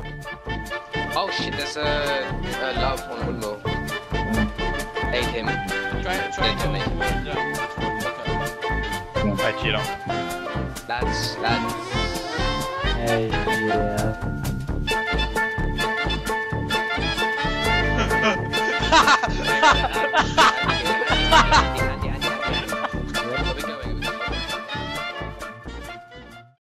Oh shit, there's a love on window. Aid him. Try Aid to him, aid him. okay. I cheat him. Lads. Hey, yeah.